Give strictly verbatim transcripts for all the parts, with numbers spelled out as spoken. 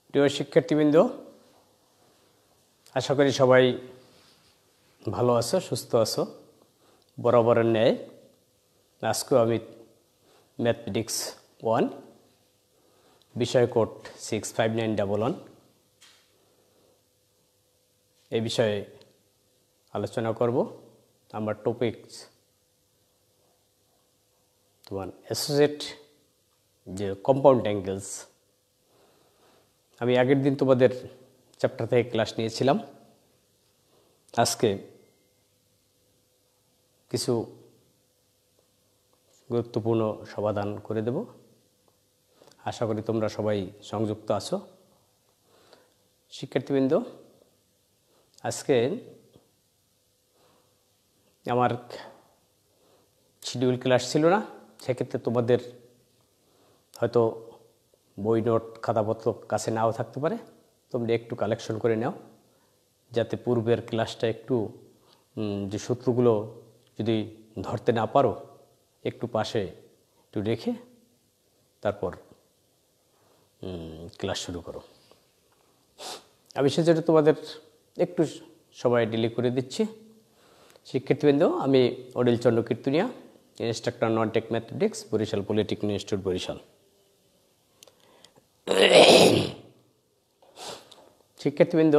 প্রিয় শিক্ষার্থীবৃন্দ, আশা করি সবাই ভালো আছো, সুস্থ আছো। বরাবরের ন্যায় আজকেও আমি ম্যাথমেটিক্স ওয়ান বিষয় code six five nine double one এই বিষয়ে আলোচনা করব। আমার টপিকস তোমার অ্যাসোসিয়েট যে কম্পাউন্ড অ্যাঙ্গেলস। আমি আগের দিন তোমাদের চ্যাপ্টার থেকে ক্লাস নিয়েছিলাম। আজকে কিছু গুরুত্বপূর্ণ সমাধান করে দেব। আশা করি তোমরা সবাই সংযুক্ত আছো। শিক্ষার্থীবৃন্দ, আজকে আমার শিডিউল ক্লাস ছিল না, সেক্ষেত্রে তোমাদের হয়তো বই নোট খাতাপত্র কাছে নাও থাকতে পারে। তোমরা একটু কালেকশন করে নাও, যাতে পূর্বের ক্লাসটা একটু যে সূত্রগুলো যদি ধরতে না পারো একটু পাশে একটু রেখে তারপর ক্লাস শুরু করো। আমি সেজন্য তোমাদের একটু সবাই ডিলে করে দিচ্ছি। শিক্ষার্থীবৃন্দ, আমি Anil Chandra Kirtania, instructor non tech mathematics, Barishal polytechnic institute, Barishal. শিক্ষার্থীবৃন্দ,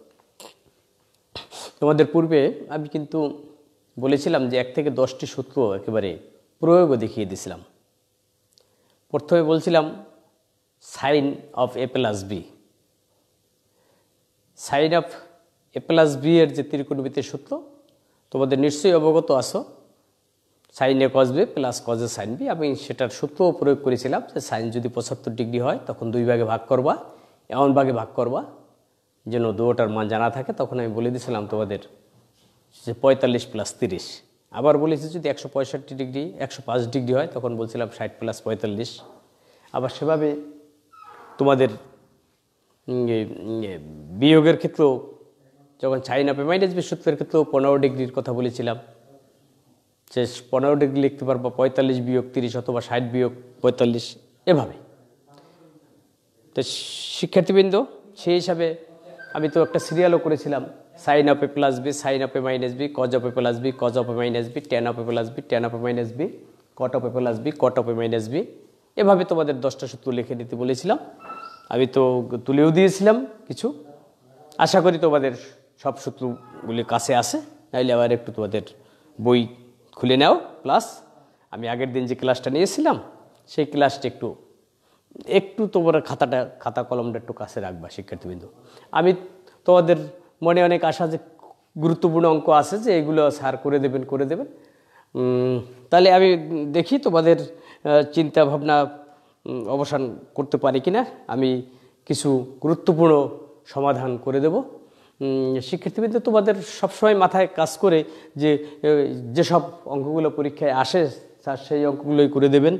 তোমাদের পূর্বে আমি কিন্তু বলেছিলাম যে এক থেকে দশটি সূত্র একেবারে প্রয়োগও দেখিয়ে দিয়েছিলাম। প্রথমে বলছিলাম sine of A plus B. Sine of A plus B এর যে ত্রিকোণমিতির সূত্র তোমাদের নিশ্চয়ই অবগত আছো। Sine A cos B plus cos A sine B. আমি সেটার সূত্রও প্রয়োগ করেছিলাম যে সাইন যদি পঁচাত্তর ডিগ্রি হয় তখন দুই ভাগে ভাগ করবা, এমন ভাগে ভাগ করবা যেন দুটার মান জানা থাকে। তখন আমি বলে দিয়েছিলাম তোমাদের যে পঁয়তাল্লিশ প্লাস তিরিশ। আবার বলেছি যদি একশো পঁয়ষট্টি ডিগ্রি একশো পাঁচ ডিগ্রি হয় তখন বলছিলাম ষাট প্লাস পঁয়তাল্লিশ। আবার সেভাবে তোমাদের বিয়োগের ক্ষেত্রেও যখন sine of A minus B সূত্রের ক্ষেত্রেও পনেরো ডিগ্রির কথা বলেছিলাম। সে পনেরো ডিগ্রি লিখতে পারবো পঁয়তাল্লিশ বিয়োগ তিরিশ অথবা ষাট বিয়োগ পঁয়তাল্লিশ, এভাবে। তো শিক্ষার্থীবৃন্দ, সেই হিসাবে আমি তো একটা সিরিয়ালও করেছিলাম, sine of A plus B, sine of A minus B, cos of A plus B, cos of A minus B, tan of A plus B, tan of A minus B, cot of A plus B, cot of A minus B. এভাবে তোমাদের দশটা সূত্র লিখে দিতে বলেছিলাম। আমি তো তুলেও দিয়েছিলাম কিছু। আশা করি তোমাদের সব সূত্রগুলি কাছে আসে, নাইলে আবার একটু তোমাদের বই খুলে নাও। প্লাস আমি আগের দিন যে ক্লাসটা নিয়েছিলাম সেই ক্লাসটা একটু একটু তোমার খাতাটা খাতা কলমটা একটু কাছে রাখবা শিক্ষার্থীবৃন্দ। আমি তোমাদের মনে অনেক আশা যে গুরুত্বপূর্ণ অঙ্ক আছে যে এগুলো স্যার করে দেবেন করে দেবেন তাহলে আমি দেখি তোমাদের চিন্তা ভাবনা অবসান করতে পারি কিনা। আমি কিছু গুরুত্বপূর্ণ সমাধান করে দেব। শিক্ষার্থীবৃন্দ, তোমাদের সবসময় মাথায় কাজ করে যে যেসব অঙ্কগুলো পরীক্ষায় আসে স্যার সেই অঙ্কগুলোই করে দেবেন।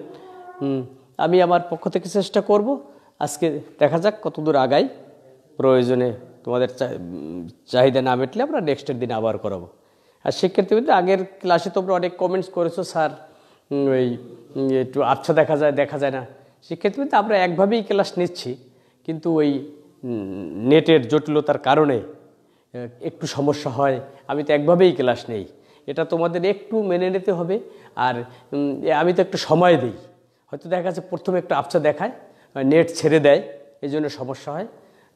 আমি আমার পক্ষ থেকে চেষ্টা করব। আজকে দেখা যাক কতদূর আগাই। প্রয়োজনে তোমাদের চাহিদা না মেটলে আমরা নেক্সটের দিন আবার করাবো। আর শিক্ষার্থীবৃন্দ, আগের ক্লাসে তোমরা অনেক কমেন্টস করেছো, স্যার ওই একটু আচ্ছা দেখা যায় দেখা যায় না। শিক্ষার্থীবৃন্দ, আমরা একভাবেই ক্লাস নিচ্ছি, কিন্তু ওই নেটের জটিলতার কারণে একটু সমস্যা হয়। আমি তো একভাবেই ক্লাস নেই, এটা তোমাদের একটু মেনে নিতে হবে। আর আমি তো একটু সময় দিই, হয়তো দেখা যাচ্ছে প্রথমে একটু আবছা দেখায়, নেট ছেড়ে দেয়, এই জন্য সমস্যা হয়।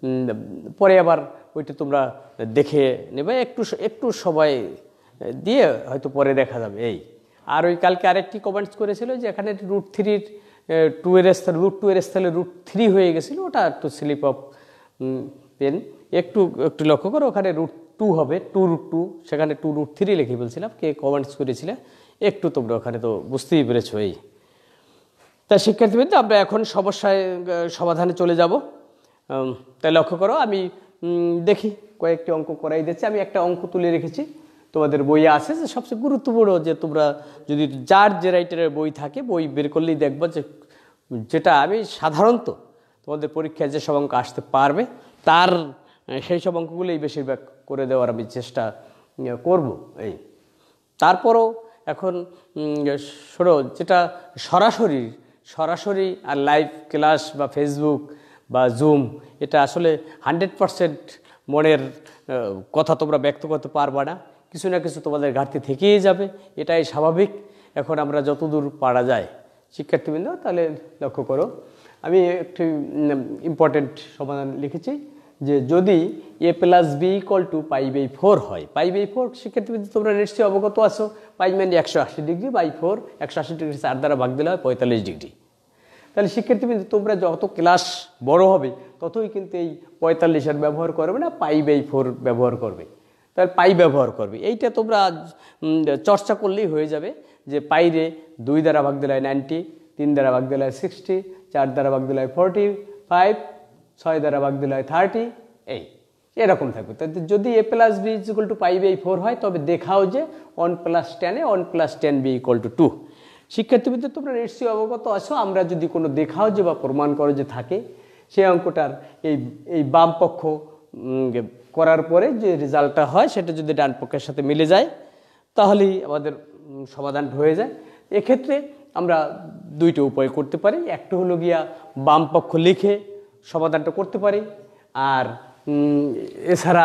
পরে আবার ওইটা তোমরা দেখে নেবে, একটু একটু সময় দিয়ে হয়তো পরে দেখা যাবে এই। আর ওই কালকে আরেকটি কমেন্টস করেছিল যে এখানে রুট থ্রির টু এর স্থলে রুট টু এর স্থলে রুট থ্রি হয়ে গেছিলো, ওটা একটু স্লিপ অফ পেন। একটু একটু লক্ষ্য করো, ওখানে রুট টু হবে, টু রুট টু, সেখানে টু রুট থ্রি লিখে বলছিলাম। কে কমেন্টস করেছিলে একটু তোমরা ওখানে তো বুঝতেই পেরেছো এই। তাই শিক্ষার্থীবৃন্দ, আমরা এখন সমস্যায় সমাধানে চলে যাব। তাই লক্ষ্য করো, আমি দেখি কয়েকটি অঙ্ক করাই দিচ্ছি। আমি একটা অঙ্ক তুলে রেখেছি, তোমাদের বইয়ে আছে যে সবচেয়ে গুরুত্বপূর্ণ, যে তোমরা যদি যার যে রাইটারের বই থাকে বই বের করলেই দেখবো যে যেটা আমি সাধারণত তোমাদের পরীক্ষায় যেসব অঙ্ক আসতে পারবে তার সেই সব অঙ্কগুলোই বেশিরভাগ করে দেওয়ার আমি চেষ্টা করব এই। তারপরও এখন শোনো, যেটা সরাসরি সরাসরি আর লাইভ ক্লাস বা ফেসবুক বা জুম, এটা আসলে হান্ড্রেড পারসেন্ট মনের কথা তোমরা ব্যক্ত করতে পারবা না, কিছু না কিছু তোমাদের ঘাটতি থেকেই যাবে, এটাই স্বাভাবিক। এখন আমরা যতদূর পারা যায় শিক্ষার্থীবৃন্দ তাহলে লক্ষ্য করো, আমি একটি ইম্পর্টেন্ট সমাধান লিখেছি যে যদি A plus B equal to pi by four হয়, পাই বাই ফোর শিক্ষার্থীবৃন্দ তোমরা নিশ্চয়ই অবগত আছো, পাই মানে একশো আশি ডিগ্রি, বাই ফোর একশো আশি ডিগ্রি চার দ্বারা ভাগ দিলে হয় পঁয়তাল্লিশ ডিগ্রি। তাহলে শিক্ষার্থীবৃন্দ তোমরা যত ক্লাস বড় হবে ততই কিন্তু এই পঁয়তাল্লিশের ব্যবহার করবে না, পাই বাই ফোর ব্যবহার করবে, তাহলে পাই ব্যবহার করবে। এইটা তোমরা চর্চা করলেই হয়ে যাবে যে পাইরে দুই দ্বারা ভাগ দিলে হয় নাইনটি, তিন দ্বারা ভাগ দিলে হয় সিক্সটি, চার দ্বারা ভাগ দিলে হয় ফোরটি ফাইভ, ছয় দ্বারা ভাগ দিলে হয় থার্টি, এই এরকম থাকবে। তাহলে যদি A plus B is equal to pi by four হয় তবে দেখাও যে one plus tan A one plus tan B equal to two. শিক্ষার্থীবৃন্দ তোমরা নিশ্চয়ই অবগত আছো, আমরা যদি কোনো দেখাও যে বা প্রমাণ করো যে থাকে, সেই অঙ্কটার এই এই বাম পক্ষ করার পরে যে রেজাল্টটা হয় সেটা যদি ডান পক্ষের সাথে মিলে যায় তাহলেই আমাদের সমাধান হয়ে যায়। এক্ষেত্রে আমরা দুইটা উপায় করতে পারি, একটা হলো গিয়া বাম পক্ষ লিখে সমাধানটা করতে পারি, আর এছাড়া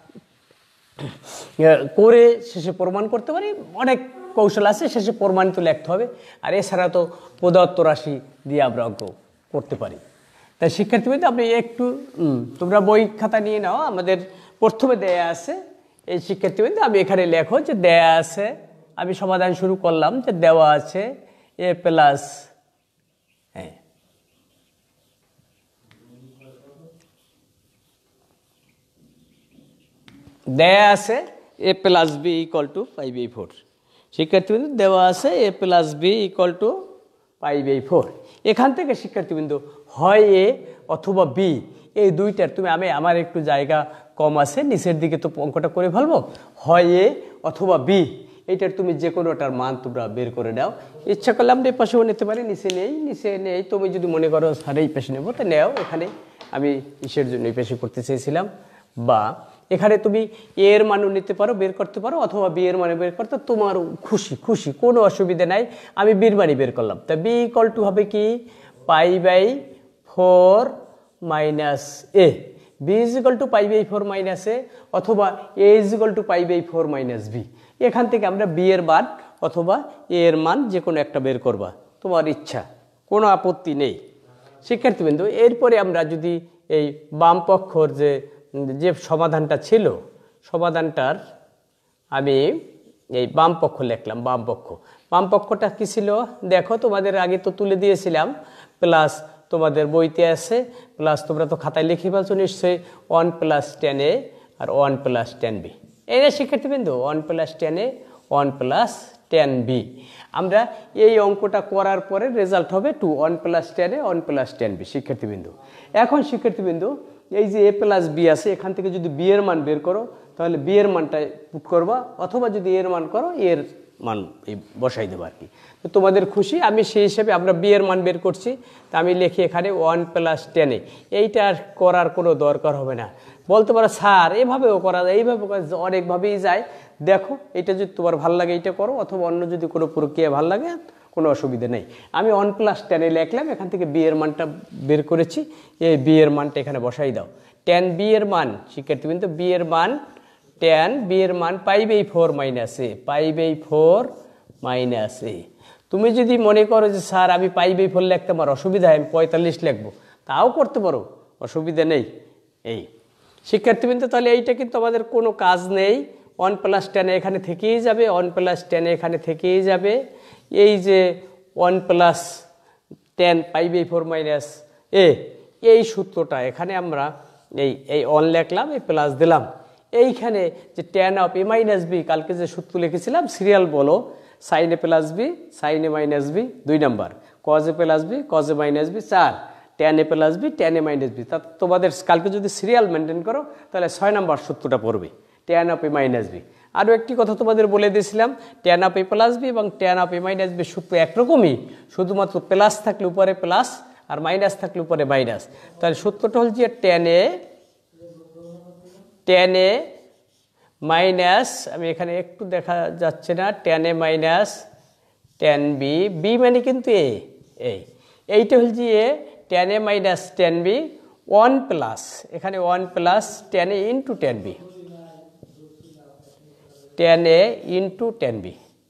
করে শেষে প্রমাণ করতে পারি। অনেক কৌশল আছে, শেষে প্রমাণিত লিখতে হবে, আর এছাড়া তো প্রদত্ত রাশি দিয়ে আমরা অঙ্ক করতে পারি। তাই শিক্ষার্থীবৃন্দ আপনি একটু তোমরা বই খাতা নিয়ে নাও, আমাদের প্রথমে দেয়া আছে এই শিক্ষার্থীবৃন্দ, আমি এখানে লেখো যে দেয়া আছে, আমি সমাধান শুরু করলাম যে দেওয়া আছে এ প্লাস, হ্যাঁ দেয়া আছে A plus B equal to pi by four. শিক্ষার্থীবৃন্দ দেওয়া আছে A plus B equal to pi by four. এখান থেকে শিক্ষার্থীবৃন্দ হয় এ অথবা বি, এই দুইটার তুমি আমি আমার একটু জায়গা কম আছে, নিচের দিকে তো অঙ্কটা করে ফেলবো, হয় এ অথবা বি, এইটার তুমি যে কোনোটার মান তোমরা বের করে নাও। ইচ্ছা করলে আমরা এই পাশেও নিতে পারি, নিচে নেই, নিচে নেই, তুমি যদি মনে করো স্যার এই পাশে নেবো তা নেও, এখানে আমি ইসের জন্য এই পাশে করতে চেয়েছিলাম। বা এখানে তুমি এর মানও নিতে পারো, বের করতে পারো, অথবা বি এর মানে বের করতে তোমার খুশি খুশি, কোনো অসুবিধা নাই। আমি বির মানি বের করলাম, তা বি ইকুয়াল টু হবে কি pi by four minus A, B is equal to pi by four minus A, অথবা A is equal to pi by four minus B. এখান থেকে আমরা বি এর মান অথবা এ এর মান যে কোনো একটা বের করবা, তোমার ইচ্ছা, কোনো আপত্তি নেই। শিক্ষার্থীবৃন্দ এরপরে আমরা যদি এই বাম পক্ষর যে যে সমাধানটা ছিল, সমাধানটার আমি এই বাম পক্ষ লিখলাম, বাম পক্ষ, বাম পক্ষটা কী ছিল দেখো, তোমাদের আগে তো তুলে দিয়েছিলাম, প্লাস তোমাদের বইতে আছে, প্লাস তোমরা তো খাতায় লিখে ফেলছো নিশ্চয়ই, ওয়ান প্লাস টেন এ আর ওয়ান প্লাস টেন বি। এই না শিক্ষার্থীবৃন্দ, one plus tan A one plus tan B. আমরা এই অঙ্কটা করার পরে রেজাল্ট হবে two, one plus tan A one plus tan B. শিক্ষার্থীবৃন্দ এখন শিক্ষার্থীবৃন্দ এই যে এ প্লাস বি আছে, এখান থেকে যদি বি এর মান বের করো তাহলে বি এর মানটা পুট করবা, অথবা যদি এর মান করো এর মান এই বসাই দেবো আর কি, তো তোমাদের খুশি। আমি সেই হিসেবে আমরা বি এর মান বের করছি, তা আমি লিখি এখানে ওয়ান প্লাস টেনে, এইটা করার কোনো দরকার হবে না। বলতে পারো স্যার এভাবেও করা যায়, এইভাবে অনেকভাবেই যায়, দেখো এটা যদি তোমার ভালো লাগে এইটা করো, অথবা অন্য যদি কোনো প্রক্রিয়া ভালো লাগে কোনো অসুবিধা নেই। আমি ওয়ান প্লাস টেনে লিখলাম, এখান থেকে বি এর মানটা বের করেছি, এই বি এর মানটা এখানে বসাই দাও। টেন বি এর মান শিক্ষার্থীবৃন্দ, বি এর মান টেন বি এর মান pi by four minus A, pi by four minus A. তুমি যদি মনে করো যে স্যার আমি পাই বাই ফোর লিখতে আমার অসুবিধা হয়, আমি পঁয়তাল্লিশ লিখবো, তাও করতে পারো, অসুবিধা নেই। এই শিক্ষার্থীবৃন্দ তাহলে এইটা কিন্তু আমাদের কোনো কাজ নেই, ওয়ান প্লাস টেনে এখানে থেকেই যাবে, ওয়ান প্লাস টেনে এখানে থেকেই যাবে। এই যে one plus tan pi by four minus A, এই সূত্রটা এখানে আমরা এই এই ওয়ান লিখলাম, এই প্লাস দিলাম, এইখানে যে tan of A minus B, কালকে যে সূত্র লিখেছিলাম সিরিয়াল বলো, sine A plus B sine A minus B দুই number, cos A plus B cos A minus B চার, tan A plus B tan A minus B. তা তোমাদের কালকে যদি সিরিয়াল মেনটেন করো তাহলে ছয় নাম্বার সূত্রটা পড়বে, tan of A minus B. আরও একটি কথা তোমাদের বলে দিয়েছিলাম, tan of A plus B এবং tan of A minus B সূত্র একরকমই, শুধুমাত্র প্লাস থাকলে উপরে প্লাস আর মাইনাস থাকলে উপরে মাইনাস। তাহলে সূত্রটা হল যে tan A tan A minus, আমি এখানে একটু দেখা যাচ্ছে না, tan A minus tan B, B মানে কিন্তু এ, এই এইটা হল যে A, tan A minus tan B one plus এখানে one plus tan A into tan B, tan A into tan B.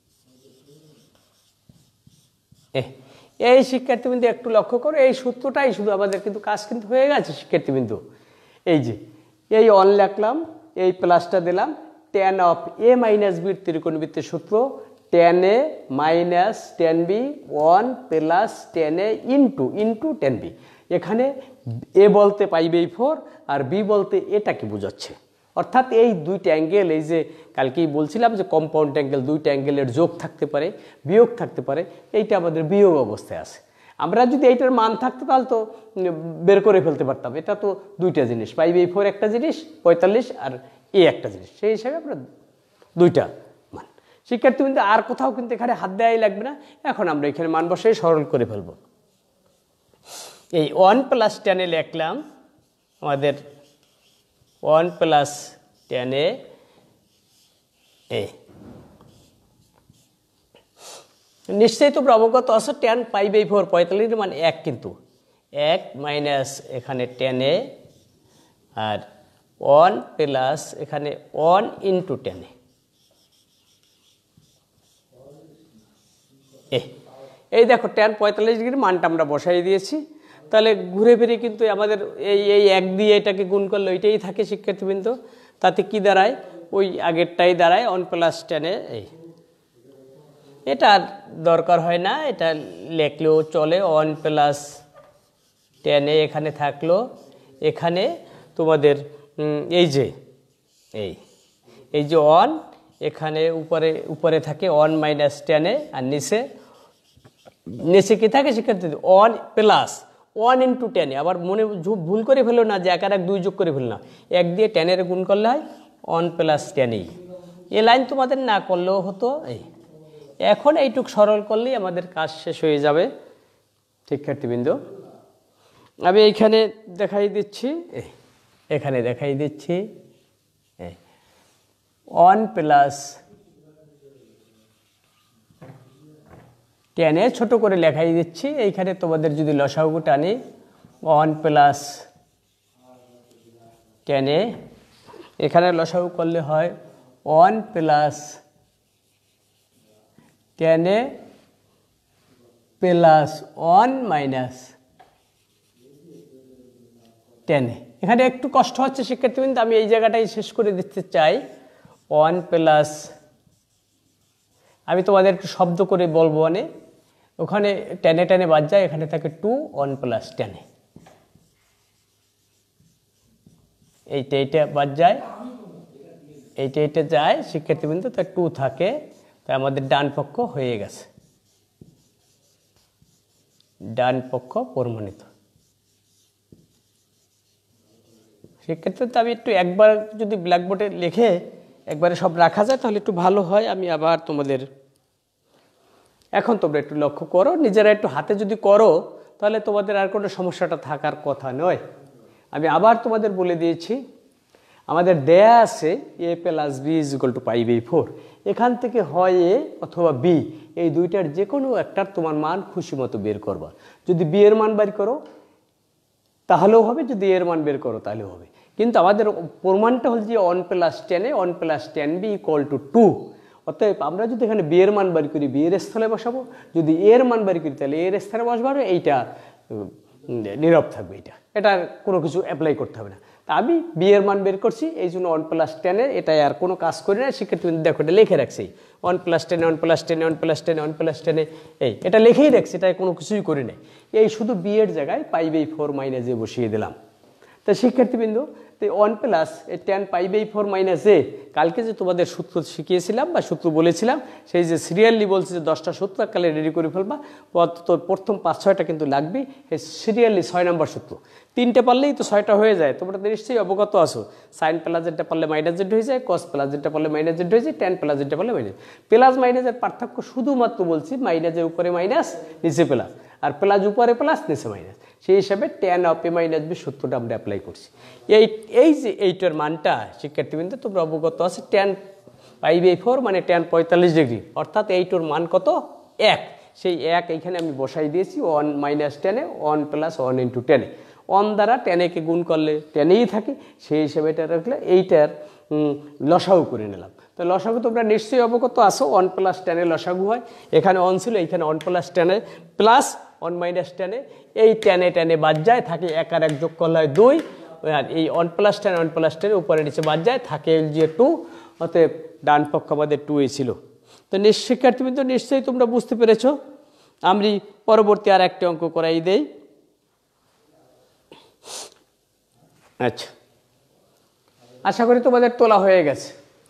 এই শিক্ষার্থীবৃন্দু একটু লক্ষ্য করো, এই সূত্রটাই শুধু আমাদের কিন্তু কাজ কিন্তু হয়ে গেছে শিক্ষার্থীবৃন্দু। এই যে এই অন লিখলাম, এই প্লাসটা দিলাম, টেন অফ এ মাইনাস বির ত্রিকোণমিতির সূত্র tan A minus tan B one plus tan A into into tan B. এখানে এ বলতে পাই বাই ফোর আর বি বলতে এটাকে বোঝাচ্ছে, অর্থাৎ এই দুইটা অ্যাঙ্গেল, এই যে কালকেই বলছিলাম যে কম্পাউন্ড অ্যাঙ্গেল, দুইটা অ্যাঙ্গেলের যোগ থাকতে পারে, বিয়োগ থাকতে পারে, এইটা আমাদের বিয়োগ অবস্থায় আছে। আমরা যদি এইটার মান থাকতো তাহলে তো বের করে ফেলতে পারতাম। এটা তো দুইটা জিনিস, পাই বাই ফোর একটা জিনিস, পঁয়তাল্লিশ আর এ একটা জিনিস, সেই হিসাবে আমরা দুইটা মান। শিক্ষার্থীবৃন্দ আর কোথাও কিন্তু এখানে হাত দেওয়াই লাগবে না, এখন আমরা এখানে মান বসাই সরল করে ফেলবো। এই ওয়ান প্লাস টেনে লিখলাম আমাদের ওয়ান প্লাস টেনে এ, নিশ্চয়ই তোমরা অবগত আছো টেন পাই বাই ফোর পঁয়তাল্লিশ মানে এক, কিন্তু এক মাইনাস এখানে টেনে আর ওয়ান প্লাস এখানে ওয়ান ইন্টু টেনে এ। এই দেখো টেন পঁয়তাল্লিশ ডিগ্রি মানটা আমরা বসাই দিয়েছি, তাহলে ঘুরে ফিরে কিন্তু আমাদের এই এই এক দিয়ে এটাকে গুণ করলে ওইটাই থাকে শিক্ষার্থীবৃন্দ। তাতে কি দাঁড়ায়, ওই আগেরটাই দাঁড়ায় ওয়ান প্লাস টেনে এই। এটা আর দরকার হয় না, এটা লেখলেও চলে। ওয়ান প্লাস টেনে এখানে থাকলো, এখানে তোমাদের এই যে এই এই যে ওয়ান, এখানে উপরে উপরে থাকে ওয়ান মাইনাস টেনে আর নিচে নিচে কি থাকে শিক্ষার্থী ওয়ান প্লাস ওয়ান ইন্টু টেনে। আবার মনে ভুল করে ফেলো না যে এক আর এক দুই যোগ করে ফেলো না, এক দিয়ে টেনের গুণ করলে হয় ওয়ান প্লাস টেনেই। এ লাইন তোমাদের না করলেও হতো। এই এখন এইটুক সরল করলেই আমাদের কাজ শেষ হয়ে যাবে শিক্ষার্থীবৃন্দ। আমি এইখানে দেখাই দিচ্ছি, এখানে দেখাই দিচ্ছি ওয়ান প্লাস টেনে ছোট করে লেখাই দিচ্ছি। এইখানে তোমাদের যদি লসাগু টানি ওয়ান প্লাস টেনে, এখানে লসাগু করলে হয় one plus tan A plus one minus tan A. এখানে একটু কষ্ট হচ্ছে শিক্ষার্থীবৃন্দ, আমি এই জায়গাটাই শেষ করে দিতে চাই। ওয়ান প্লাস, আমি তোমাদের একটু শব্দ করে বলবো, মানে ওখানে টেনে টেনে বাদ যায়, এখানে থাকে টু, ওয়ান প্লাস টেনে, এইটা এইটা বাদ যায়, এইটা এইটা যায় শিক্ষার্থীবৃন্দ, তো টু থাকে, তাই আমাদের ডান পক্ষ হয়ে গেছে, ডান পক্ষ প্রমাণিত। শিক্ষার্থী আমি একটু একবার যদি ব্ল্যাকবোর্ডে লিখে একবারে সব রাখা যায় তাহলে একটু ভালো হয়। আমি আবার তোমাদের, এখন তোমরা একটু লক্ষ্য করো, নিজেরা একটু হাতে যদি করো তাহলে তোমাদের আর কোনো সমস্যাটা থাকার কথা নয়। আমি আবার তোমাদের বলে দিয়েছি, আমাদের দেয়া আছে A plus B is equal to pi by four. এখান থেকে হয় এ অথবা বি, এই দুইটার যে কোনো একটার তোমার মান খুশি মতো বের করবা। যদি বি এর মান বের করো তাহলেও হবে, যদি এর মান বের করো তাহলেও হবে। কিন্তু আমাদের প্রমাণটা হল যে one plus tan A one plus tan B equal to two. অতএব আমরা যদি এখানে বি এর মান বের করি বি এর স্থলে বসাবো, যদি এর মান বের করি তাহলে এর স্থানে বসবারও, এইটা নীরব থাকবে, এটা এটার কোনো কিছু অ্যাপ্লাই করতে হবে না। তা আমি বি এর মান বের করছি, এই জন্য ওয়ান প্লাস টেনে এটাই আর কোনো কাজ করি না। শিক্ষার্থী দেখো এটা লিখে রাখছি, one plus tan A one plus tan A one plus tan A one plus tan A, এই এটা লিখেই রাখছি, এটা কোনো কিছুই করি নাই। এই শুধু বি এর জায়গায় pi by four minus A বসিয়ে দিলাম। তা শিক্ষার্থীবৃন্দ, তো ওয়ান প্লাস এই tan pi by four minus A, কালকে যে তোমাদের সূত্র শিখিয়েছিলাম বা সূত্র বলেছিলাম, সেই যে সিরিয়ালি বলছে যে দশটা সূত্র কালে রেডি করে ফেলবা, তো প্রথম পাঁচ ছয়টা কিন্তু লাগবেই। এই সিরিয়ালি ছয় নম্বর সূত্র, তিনটে পারলেই তো ছয়টা হয়ে যায়। তোমরা তো নিশ্চয়ই অবগত আছো, সাইন প্লাস যেটা পারলে মাইনাস জেড হয়ে যায়, কস প্লাস যেটা পারলে মাইনাস জেড হয়ে যায়, টেন প্লাস যেটা পারলে মাইনাস। প্লাস মাইনাসের পার্থক্য শুধুমাত্র বলছি, মাইনাসের উপরে মাইনাস নিচে প্লাস, আর প্লাস উপরে প্লাস নিচে মাইনাস। সেই হিসাবে tan of A minus B সূত্রটা আমরা অ্যাপ্লাই করছি। এই এই যে এইটার মানটা শিক্ষার্থীবৃন্দ তোমরা অবগত আছে, টেন পাই বাই ফোর মানে টেন পঁয়তাল্লিশ ডিগ্রি, অর্থাৎ এইটার মান কত, এক। সেই এক এইখানে আমি বসাই দিয়েছি, one minus tan A one plus one into tan A. অন দ্বারা টেন একে গুণ করলে টেনেই থাকে, সেই হিসেবে এটা রাখলে এইটার লসাগু করে নিলাম। তো লসাগু তোমরা নিশ্চয়ই অবগত আসো, ওয়ান প্লাস টেনে লসাগু হয়। এখানে অন ছিল, এইখানে one plus tan A plus one minus tan A, এই টেনে টেনে বাদ যায়, থাকে এক আর এক যোগ করলে হয় দুই, আর এই one plus tan one plus tan A উপরে নিচে বাদ যায়, থাকে যে টু, অতএব ডান পক্ষ আমাদের টু এ ছিল। তো শিক্ষার্থীবৃন্দ নিশ্চয়ই তোমরা বুঝতে পেরেছ। আমি পরবর্তী আর একটা অঙ্ক করাই দেই। আচ্ছা, আশা করি তোমাদের তোলা হয়ে গেছে।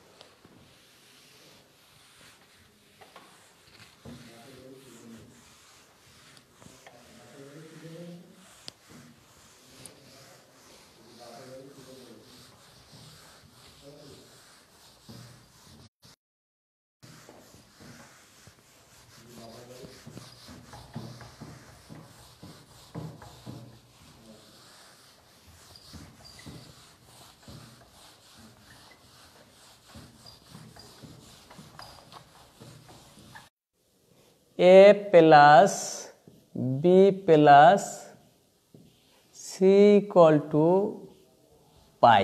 A plus B plus C equal to pi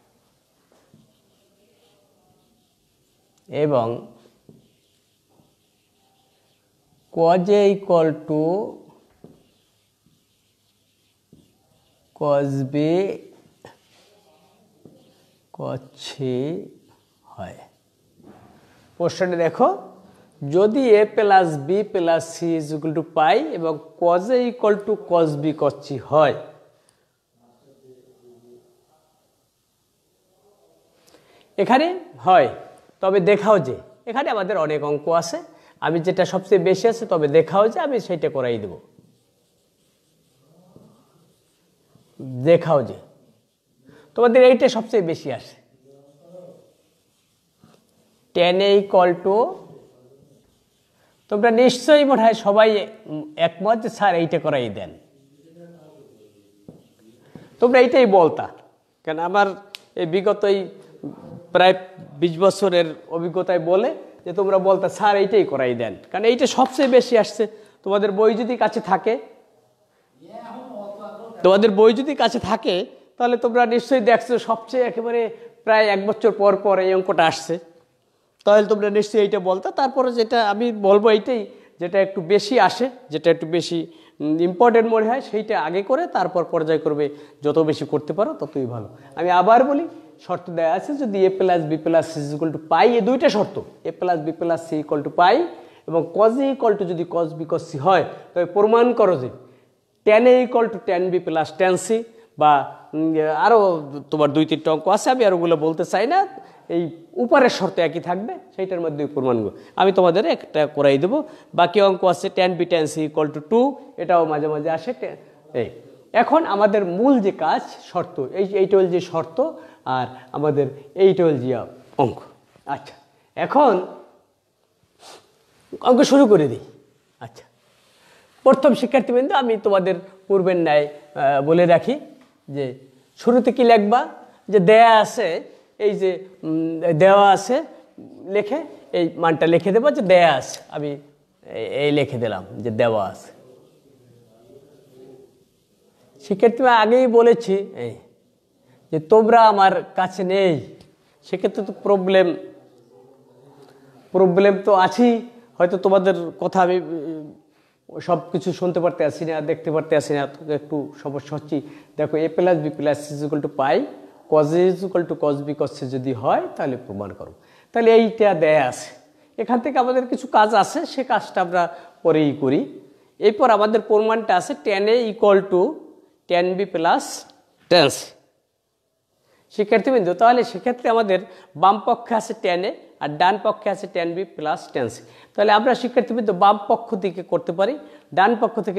এবং cos A equal to cos B cos C হয়। প্রশ্নটি দেখো, যদি A plus B plus C is equal to pi এবং cos A equal to cos B cos C হয়, এখানে হয়, তবে দেখাও যে এখানে আমাদের অনেক অঙ্ক আছে, আমি যেটা সবচেয়ে বেশি আছে তবে দেখাও যে আমি সেইটা করাই দেব। দেখাও যে তোমাদের এইটা সবচেয়ে বেশি আসে, টেন এ ইকুয়াল টু, তোমরা নিশ্চয়ই মনে হয় সবাই একমত যে স্যার এইটা করাই দেন, তোমরা এইটাই বলতা। কেন আমার এই বিগত এই প্রায় বিশ বছরের অভিজ্ঞতায় বলে যে তোমরা বলতা স্যার এইটাই করাই দেন, কারণ এইটা সবচেয়ে বেশি আসছে। তোমাদের বই যদি কাছে থাকে, তোমাদের বই যদি কাছে থাকে তাহলে তোমরা নিশ্চয়ই দেখছো সবচেয়ে একেবারে প্রায় এক বছর পর পর এই অঙ্কটা আসছে, তাহলে তোমরা নিশ্চয়ই এইটা বলতা। তারপরে যেটা আমি বলবো এইটাই, যেটা একটু বেশি আসে, যেটা একটু বেশি ইম্পর্টেন্ট মনে হয় সেইটা আগে করে তারপর পর্যায়ক্রমে যত বেশি করতে পারো ততই ভালো। আমি আবার বলি, শর্ত দেওয়া আছে যদি A plus B plus C equal to pi, এই দুইটা শর্ত, A plus B plus C equal to pi এবং কজ এ ইকুয়াল টু যদি কজ বি কজ সি হয়, তবে প্রমাণ করো যে tan A equal to tan B plus tan C, বা আরও তোমার দুই তিনটা অঙ্ক আছে, আমি আর ওগুলো বলতে চাই না, এই উপরের শর্ত একই থাকবে, সেইটার মধ্যে প্রমাণগুলো আমি তোমাদের একটা করাই দেবো। বাকি অঙ্ক আছে tan B tan C equal to two, এটাও মাঝে মাঝে আসে। এই এখন আমাদের মূল যে কাজ শর্ত, এই এইটা হল যে শর্ত, আর আমাদের এইটা হল যে অঙ্ক। আচ্ছা, এখন অঙ্ক শুরু করে দিই। আচ্ছা, প্রথম শিক্ষার্থীবৃন্দ আমি তোমাদের পূর্বের ন্যায় বলে রাখি যে শুরুতে কি লিখবা, যে দেয়া আছে, এই যে দেওয়া আছে লেখে এই মানটা লিখে দেবো যে দেয়া আছে, আমি এই লিখে দিলাম যে দেওয়া আছে। শিক্ষার্থী আগেই বলেছি এই যে তোমরা আমার কাছে নেই, সেক্ষেত্রে তো প্রবলেম প্রবলেম তো আছেই, হয়তো তোমাদের কথা আমি সব কিছু শুনতে পারতে আসি না, দেখতে পারতে আসি না, একটু সমস্যা হচ্ছি। দেখো A plus B plus C equal to pi, cos A equal to cos B cos C যদি হয় তাহলে প্রমাণ করো। তাহলে এইটা দেয়া আছে, এখান থেকে আমাদের কিছু কাজ আছে, সে কাজটা আমরা পরেই করি। এরপর আমাদের প্রমাণটা আছে tan A equal to tan B plus tan C. শিক্ষার্থীবৃন্দ তাহলে সেক্ষেত্রে আমাদের বাম পক্ষে আছে টেন এ আর ডান পক্ষে আছে tan B plus tan C. তাহলে আমরা শিক্ষার্থীবৃন্দ বাম পক্ষ থেকে করতে পারি, ডান পক্ষ থেকে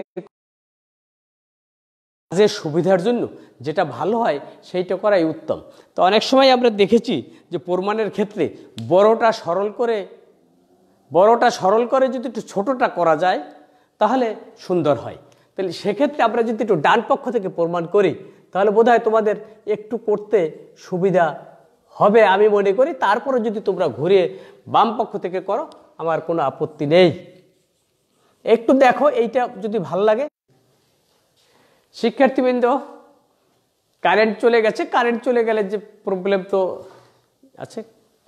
যে সুবিধার জন্য যেটা ভালো হয় সেইটা করাই উত্তম। তো অনেক সময় আমরা দেখেছি যে প্রমাণের ক্ষেত্রে বড়টা সরল করে বড়টা সরল করে যদি একটু ছোটটা করা যায় তাহলে সুন্দর হয়। তাহলে সেক্ষেত্রে আমরা যদি একটু ডান পক্ষ থেকে প্রমাণ করি তাহলে বোধহয় তোমাদের একটু করতে সুবিধা হবে আমি মনে করি। তারপরে যদি তোমরা ঘুরে বাম পক্ষ থেকে করো আমার কোনো আপত্তি নেই। একটু দেখো এইটা যদি ভালো লাগে। শিক্ষার্থীবৃন্দ কারেন্ট চলে গেছে, কারেন্ট চলে গেলে যে প্রবলেম তো আছে।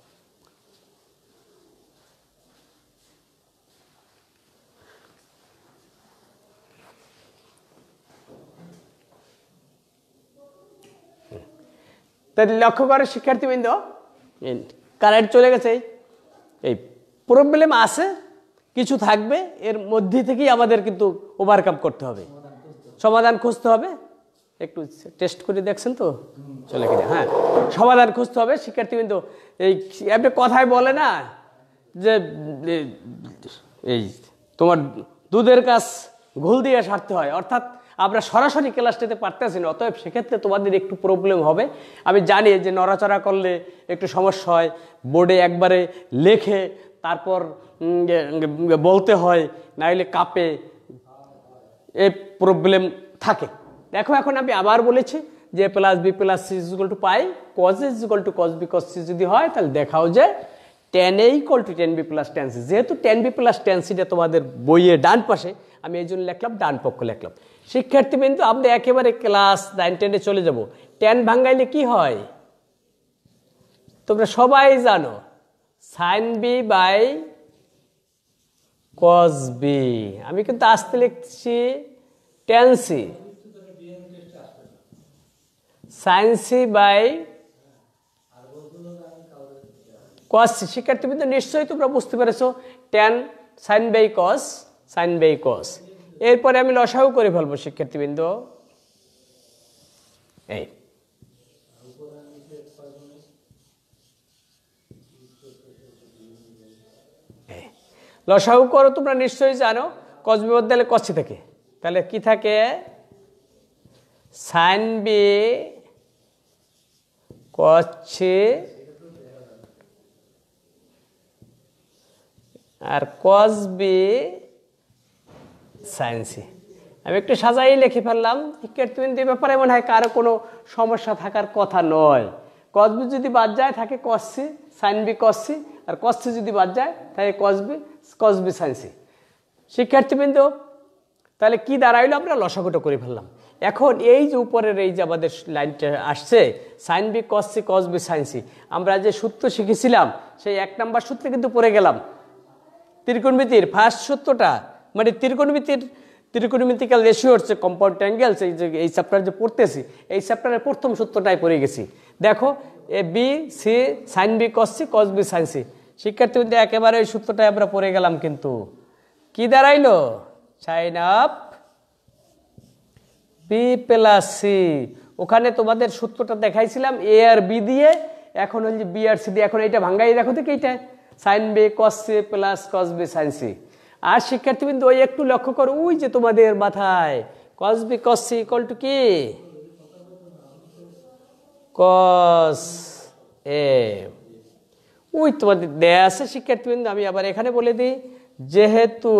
তাহলে লক্ষ্য করে শিক্ষার্থীবৃন্দ, কারেন্ট চলে গেছে, এই প্রবলেম আছে, কিছু থাকবে, এর মধ্যে থেকেই আমাদের কিন্তু ওভারকাম করতে হবে, সমাধান খুঁজতে হবে। একটু টেস্ট করে দেখছেন তো চলে কিনা? হ্যাঁ, সমাধান খুঁজতে হবে শিক্ষার্থীবৃন্দ। এই আপনি কথায় বলে না যে এই তোমার দুধের কাছ ঘোল দিয়ে সারতে হয়, অর্থাৎ আমরা সরাসরি ক্লাস নিতে পারতেছি না, অতএব সেক্ষেত্রে তোমাদের একটু প্রবলেম হবে। আমি জানি যে নড়াচড়া করলে একটু সমস্যা হয়, বোর্ডে একবারে লেখে তারপর বলতে হয়, নাইলে কাপে, এই প্রবলেম থাকে। দেখো এখন আমি আবার বলেছি যে plus B plus C is equal to pi cos is equal to cos B cos C যদি হয় তাহলে দেখাও যে tan A equal to tan B plus tan C. যেহেতু টেন বি প্লাস টেন সিটা তোমাদের বইয়ে ডান পাশে, আমি এই জন্য লিখলাম ডান পক্ষ লিখলাম। শিক্ষার্থীবৃন্দ আমরা একেবারে ক্লাস নাইন টেনে চলে যাব। টেন ভাঙ্গাইলে কি হয় তোমরা সবাই জানো, sine B by cos B. আমি কিন্তু আসতে লিখছি tan C, sine C by cos C. শিক্ষার্থীবৃন্দ নিশ্চয়ই তোমরা বুঝতে পেরেছো, tan sine by cos, sine by cos. এরপরে আমি লসাগু করে ফেলবো শিক্ষার্থীবৃন্দ। এই লসাগু করো, তোমরা নিশ্চয়ই জানো কস বি বদলে কস সি থাকে, তাহলে কি থাকে সাইন বি কস সি আর কস বি সাইন সি। আমি একটু সাজাই লিখে ফেললাম শিক্ষার্থীবৃন্দ। এই ব্যাপারে মনে হয় কারো কোনো সমস্যা থাকার কথা নয়। কস বি যদি বাদ যায় থাকে cos C sine B cos C, আর কস সি যদি বাদ যায় তাহলে cos B cos B sine C. শিক্ষার্থীবৃন্দ তাহলে কি দাঁড়াইলো, আমরা লসাগুটা করে ফেললাম। এখন এই যে উপরের এই যে আমাদের লাইনটা আসছে sine B cos C cos B sine C, আমরা যে সূত্র শিখেছিলাম সেই এক নাম্বার সূত্রে কিন্তু পড়ে গেলাম। ত্রিকোণমিতির ফার্স্ট সূত্রটা, মানে ত্রিকোণমিতির ত্রিকোণমিতিক্যাল রেশিও হচ্ছে কম্পাউন্ড ট্রায়াঙ্গেলস, এই যে এই চ্যাপ্টার যে পড়তেছি এই চ্যাপ্টারের প্রথম সূত্রটাই পড়ে গেছি। দেখো A B C sine B cos C cos B sine C. শিক্ষার্থীবৃন্দ একেবারে এই সূত্রটাই আমরা পড়ে গেলাম, কিন্তু কি দাঁড়াইলো sine of B plus C. ওখানে তোমাদের সূত্রটা দেখাইছিলাম এ আর বি দিয়ে, এখন হচ্ছে বি আর সি দিয়ে। এখন এইটা ভাঙ্গাই দেখো তো এইটা sine B cos C plus cos B sine C. আর শিক্ষার্থীবৃন্দ ওই একটু লক্ষ্য করো, ওই যে তোমাদের মাথায় cos B cos C equal to কি কস এ, ওই তোমাদের দেয়া আছে শিক্ষার্থীবৃন্দ। আমি আবার এখানে বলে দিই, যেহেতু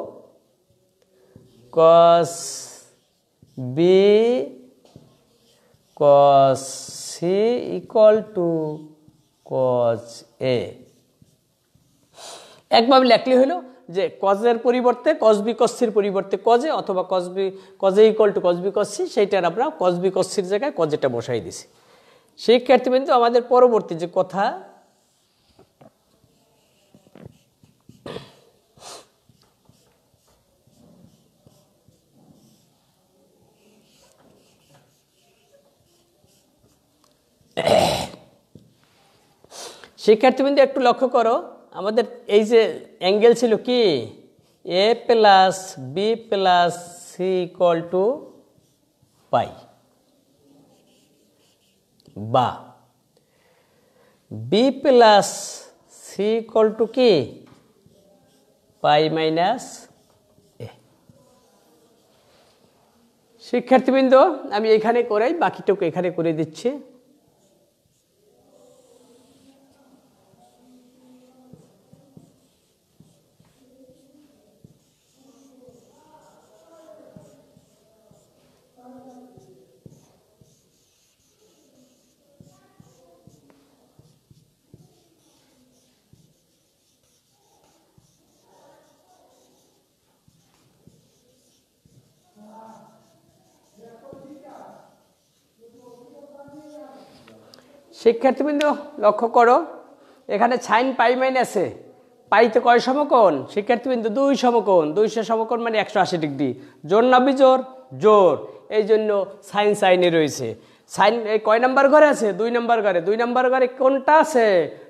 cos B cos C equal to cos A, একভাবে লেখলে হলো যে কজের পরিবর্তে কস বি কস সির পরিবর্তে কজে, অথবা cos B cos A equal to cos B cos C, সেইটার আমরা কস বি কস সির জায়গায় কজেটা বসাই দিছি। শিক্ষার্থীবৃন্দ আমাদের পরবর্তী যে কথা, শিক্ষার্থীবৃন্দ একটু লক্ষ্য করো, আমাদের এই যে অ্যাঙ্গেল ছিল কি A plus B plus C equal to pi, বা B plus C equal to কি পাই মাইনাস এ। শিক্ষার্থীবৃন্দ আমি এখানে করাই, বাকিটুকু এখানে করে দিচ্ছি। শিক্ষার্থীবৃন্দ লক্ষ্য করো, এখানে সাইন পাই মাইনাসে পাইতে কয় সমকোণ? শিক্ষার্থীবৃন্দ দুই সমকোণ। দুইশো সমকোণ মানে একশো আশি ডিগ্রি। জোর না বিজোর? জোর। এই জন্য সাইন সাইনে রয়েছে। সাইন এই কয় নাম্বার ঘরে আছে? দুই নাম্বার ঘরে। দুই নাম্বার ঘরে কোনটা আছে?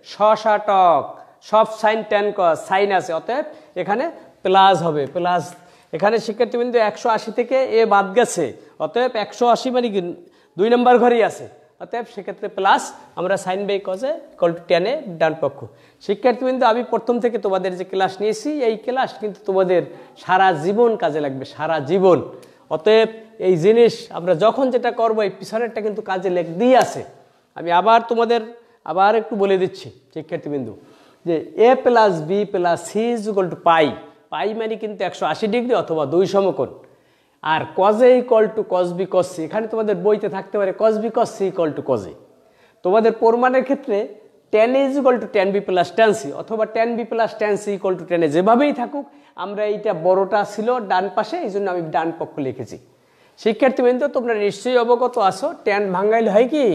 শশাটক। সব সাইন ট্যান কস সাইন আছে, অতএব এখানে প্লাস হবে। প্লাস এখানে শিক্ষার্থীবৃন্দ একশো আশি থেকে এ বাদ গেছে, অতএব একশো আশি মানে কি দুই নম্বর ঘরেই আছে, অতএব সেক্ষেত্রে প্লাস আমরা sine by cos A equal to tan A ডান পক্ষ। শিক্ষার্থীবৃন্দ আমি প্রথম থেকে তোমাদের যে ক্লাস নিয়েছি এই ক্লাস কিন্তু তোমাদের সারা জীবন কাজে লাগবে, সারা জীবন। অতএব এই জিনিস আমরা যখন যেটা করবো এই পিছনেরটা কিন্তু কাজে লেগেই আছে। আমি আবার তোমাদের আবার একটু বলে দিচ্ছি শিক্ষার্থীবৃন্দ, যে A plus B plus C is equal to pi. Pi মানে কিন্তু একশো আশি ডিগ্রি অথবা দুই সমকোণ। আর cos A equal to cos B cos C, এখানে তোমাদের বইতে থাকতে পারে cos B cos C equal to cos A. তোমাদের প্রমাণের ক্ষেত্রে tan is equal to tan B plus tan C অথবা tan B plus tan C equal to tan A, যেভাবেই থাকুক আমরা এইটা বড়টা ছিল ডান পাশে, এই জন্য আমি ডান পক্ষ লিখেছি। শিক্ষার্থীবৃন্দ তোমরা নিশ্চয়ই অবগত আছো, টেন ভাঙাইলে হয় কি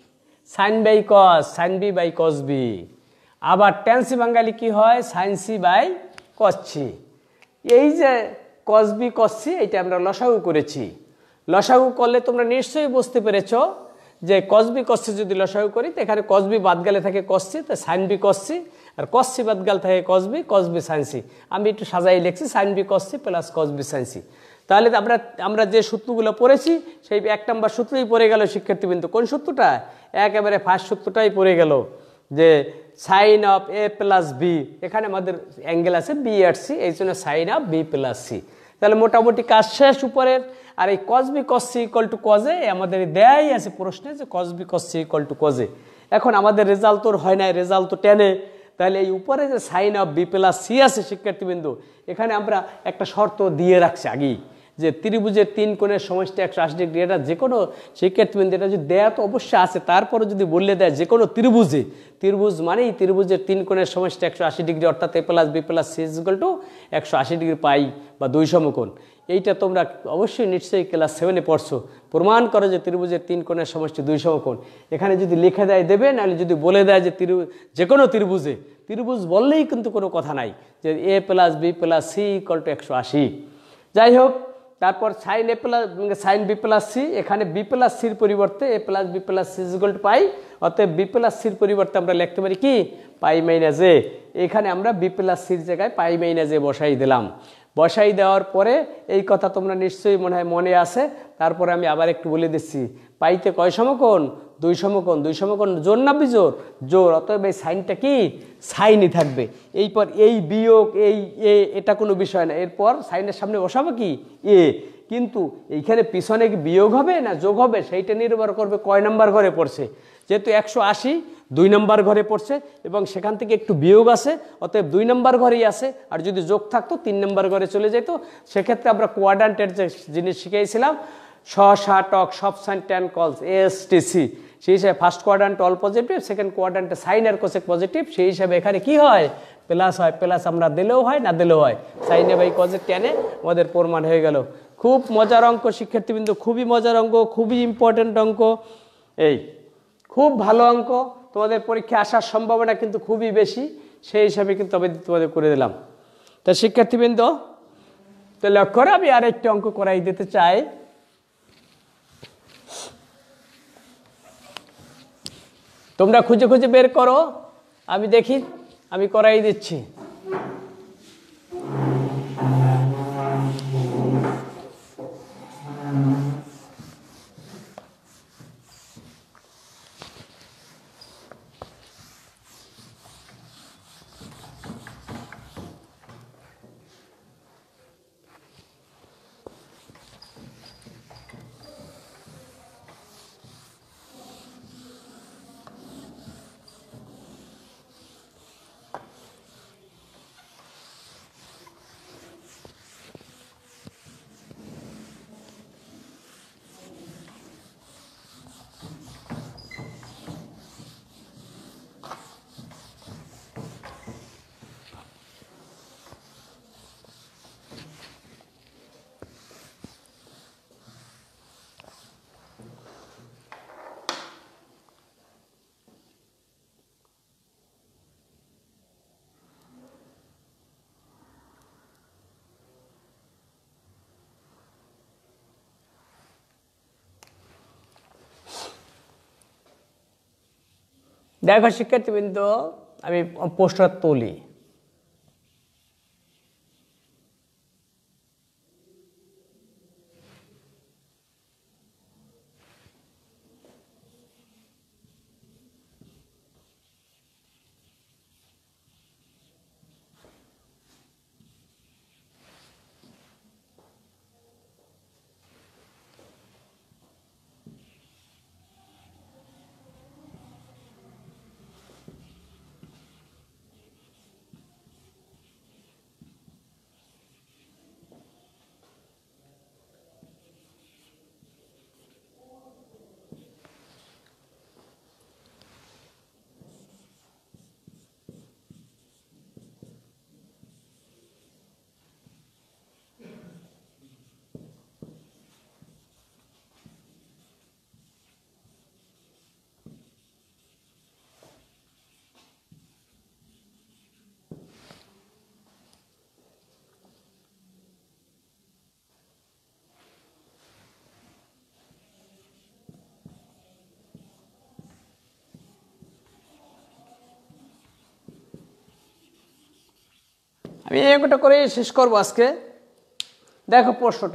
sine by cos, sine B by cos B. আবার টেন সি ভাঙাইলে কি হয়? Sine C by cos C. এই যে কস বি কস সি এটা আমরা লসাগু করেছি। লসাগু করলে তোমরা নিশ্চয়ই বুঝতে পেরেছ যে কস বি কস সি যদি লসাগু করি তো এখানে কস বি বাদ গেলে থাকে কস সি, তো সাইন বি কস সি, আর কস সি বাদ গেলে থাকে cos B, cos B sine C. আমি একটু সাজাই লিখছি sine B cos C plus cos B sine C. তাহলে আমরা আমরা যে সূত্রগুলো পড়েছি সেই এক নম্বর সূত্রই পড়ে গেল শিক্ষার্থীবৃন্দ। কোন সূত্রটা? একেবারে ফার্স্ট সূত্রটাই পড়ে গেল, যে sine of A plus B, এখানে আমাদের অ্যাঙ্গেল আছে বি আর সি, এই জন্য sine of B plus C. তাহলে মোটামুটি কাজ শেষ উপরের। আর এই cos B cos C equal to cos A আমাদের দেয়াই আছে প্রশ্নে, যে cos B cos C equal to cos A. এখন আমাদের রেজাল্ট তোর হয় নাই, রেজাল্ট তো টেনে। তাহলে এই উপরে যে sine of B plus C আছে শিক্ষার্থীবৃন্দ, এখানে আমরা একটা শর্ত দিয়ে রাখছি আগেই, যে ত্রিভুজের তিন কোণের সমষ্টি একশো আশি ডিগ্রি। এটা যে কোনো শিক্ষার্থীবৃন্দ এটা যদি দেয়া তো অবশ্যই আছে, তারপরে যদি বললে দেয় যে কোনো ত্রিভুজে, ত্রিভুজ মানেই ত্রিভুজের তিন কোণের সমষ্টি একশো আশি ডিগ্রি, অর্থাৎ A plus B plus C is equal to একশো আশি ডিগ্রি পাই বা দুই সমকোণ। এইটা তোমরা অবশ্যই নিশ্চয়ই ক্লাস সেভেনে পড়ছো। প্রমাণ করো যে ত্রিভুজের তিন কোণের সমষ্টি দুই সমকোণ। এখানে যদি লিখে দেয় দেবে, নাহলে যদি বলে দেয় যে ত্রিভুজ যে কোনো ত্রিভুজে, ত্রিভুজ বললেই কিন্তু কোনো কথা নাই যে A plus B plus C equal to একশো আশি। যাই হোক, তারপর sine A plus sine B plus C, এখানে বি প্লাস সির পরিবর্তে A plus B plus C is equal to pi, অতএব বি প্লাস সির পরিবর্তে আমরা লিখতে পারি কি পাই মাইনাস এ। এখানে আমরা বি প্লাস সির জায়গায় পাই মাইনাস এ বসাই দিলাম। বসাই দেওয়ার পরে এই কথা তোমরা নিশ্চয়ই মনে হয় মনে আছে। তারপরে আমি আবার একটু বলে দিচ্ছি, পাইতে কয় সমকোণ? দুই সমকোণ। দুই সমকোণ জোর না বিজোর? জোর। অতএব এই সাইনটা কি সাইনই থাকবে। এইপর এই বিয়োগ এই এ, এটা কোনো বিষয় না। এরপর সাইনের সামনে বসাবো কি এ। কিন্তু এইখানে পিছনে কি বিয়োগ হবে না যোগ হবে সেইটা নির্ভর করবে কয় নাম্বার ঘরে পড়ছে। যেহেতু একশো আশি দুই নম্বর ঘরে পড়ছে এবং সেখান থেকে একটু বিয়োগ আছে, অতএব দুই নম্বর ঘরেই আছে। আর যদি যোগ থাকতো তিন নম্বর ঘরে চলে যেত। সেক্ষেত্রে আমরা কোয়াড্রান্টের যে জিনিস শিখেছিলাম, শশাটক সব সাইন ট্যান কলস এস টি সি, সেই হিসাবে first quadrant all positive, second কোয়াড্রান্টে সাইন আর কোসেক পজিটিভ, সেই হিসাবে এখানে কি হয় প্লাস হয়। প্লাস আমরা দিলেও হয় না দিলেও হয়, সাইনে বাই কজেক ট্যানে আমাদের প্রমাণ হয়ে গেল। খুব মজার অঙ্ক শিক্ষার্থীবৃন্দ, খুবই মজার অঙ্ক, খুবই ইম্পর্টেন্ট অঙ্ক। এই খুব ভালো অঙ্ক, তোমাদের পরীক্ষা আসার সম্ভাবনা কিন্তু খুবই বেশি। সেই হিসাবে কিন্তু আমি তোমাদের করে দিলাম। তা শিক্ষার্থীবৃন্দ তো লক্ষ্য করে আমি আরেকটি অঙ্ক করাই দিতে চাই। তোমরা খুঁজে খুঁজে বের করো, আমি দেখি, আমি করাই দিচ্ছি। দেখো শিক্ষার্থীবৃন্দ, আমি পোস্টার তুলি। আমি একটা করে শেষ করবো আজকে। দেখো প্রশ্নটা,